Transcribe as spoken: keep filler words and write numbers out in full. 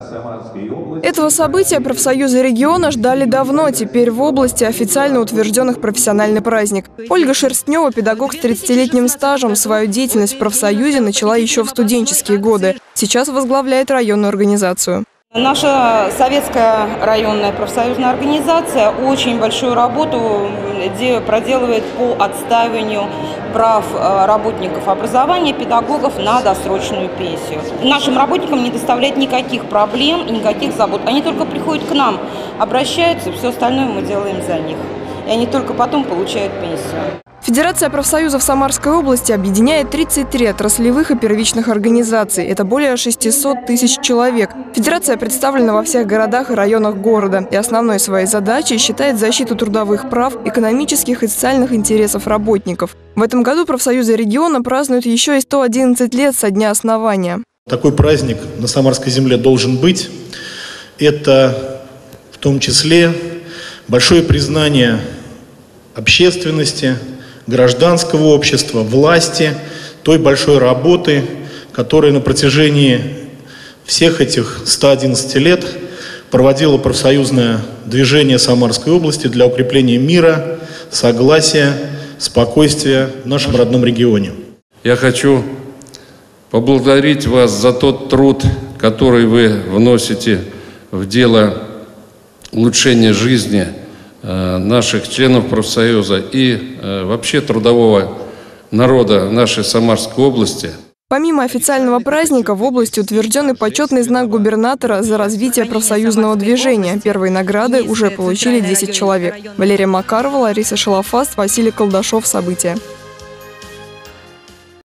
Этого события профсоюзы региона ждали давно. Теперь в области официально утвержденных профессиональный праздник. Ольга Шерстнева, педагог с тридцатилетним стажем, свою деятельность в профсоюзе начала еще в студенческие годы. Сейчас возглавляет районную организацию. Наша советская районная профсоюзная организация очень большую работу проделывает по отстаиванию прав работников образования, педагогов на досрочную пенсию. Нашим работникам не доставляет никаких проблем и никаких забот. Они только приходят к нам, обращаются, все остальное мы делаем за них. И они только потом получают пенсию. Федерация профсоюзов Самарской области объединяет тридцать три отраслевых и первичных организаций. Это более шестисот тысяч человек. Федерация представлена во всех городах и районах города. И основной своей задачей считает защиту трудовых прав, экономических и социальных интересов работников. В этом году профсоюзы региона празднуют еще и сто одиннадцать лет со дня основания. Такой праздник на Самарской земле должен быть. Это в том числе большое признание общественности, гражданского общества, власти, той большой работы, которая на протяжении всех этих ста одиннадцати лет проводило профсоюзное движение Самарской области для укрепления мира, согласия, спокойствия в нашем родном регионе. Я хочу поблагодарить вас за тот труд, который вы вносите в дело улучшения жизни наших членов профсоюза и э, вообще трудового народа нашей Самарской области. Помимо официального праздника, в области утвержден и почетный знак губернатора за развитие профсоюзного движения. Первые награды уже получили десять человек. Валерия Макарова, Лариса Шалафаст, Василий Колдашов. События.